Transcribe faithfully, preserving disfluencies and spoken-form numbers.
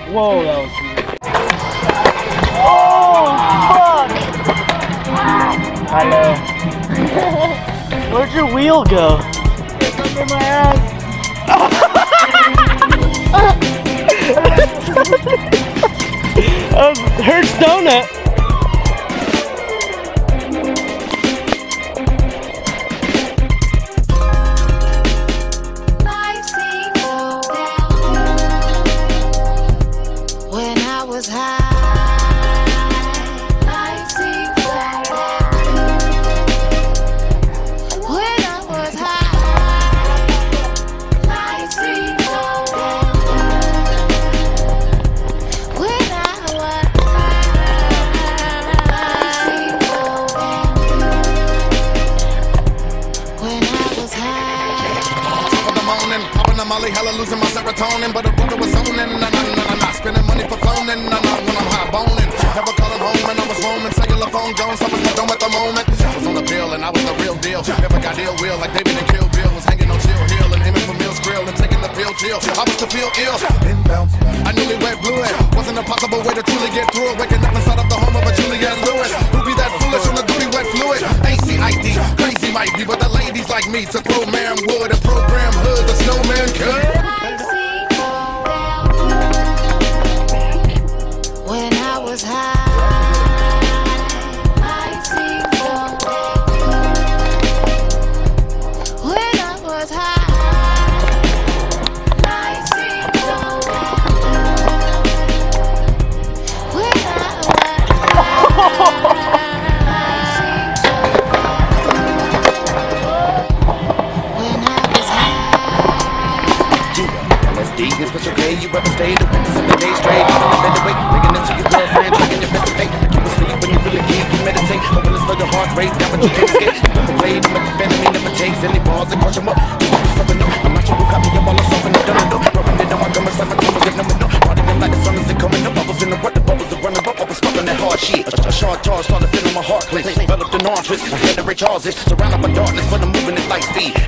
Whoa, that was weird. Oh, fuck! I know. Where'd your wheel go? It's under my ass. um, Hurts donut. Molly, hella losing my serotonin, but a brother was zoning, and I'm not spending money for phoning, and I'm when I'm high boning. Never calling home, and I was roaming, cellular phone Jones, I was not done at the moment. I was on the pill, and I was the real deal. Never got ill will, like David and Kill Bill. Was hanging on Chill Hill, and aiming for Mills Grill, and taking the pill chill. I was to feel ill. I newly wet blew it. Wasn't a possible way to truly get through it. Waking up inside of the home of a Juliette Lewis. Who be that foolish on the doobie wet fluid? A C I D, crazy might be, but the ladies like me to throw man wood and program hood. The snowman could. When I was high, I see so when I was high, I see so when I was when I was high. L S D is special K, you ever stayed the witness of the day straight? Digging into your girlfriend, drinking your best fate. You will sleep when you really need to meditate. Hoping to slow your heart rate down, but you can't escape. Never played, the methamphetamine never takes any balls and crush them up. You want to suffer, no. I'm not sure who copy of all the stuff and the done up. Rubbing it on my gummers like my tongue, get numb up. Partying like the sun is coming up. Bubbles in the rut, the bubbles are running up. I was stuck on that hard shit. A short tar started feeling my heart click. Developed an arm twist. I had to Ray Charles it. Surrounded by darkness, but I'm moving at light speed.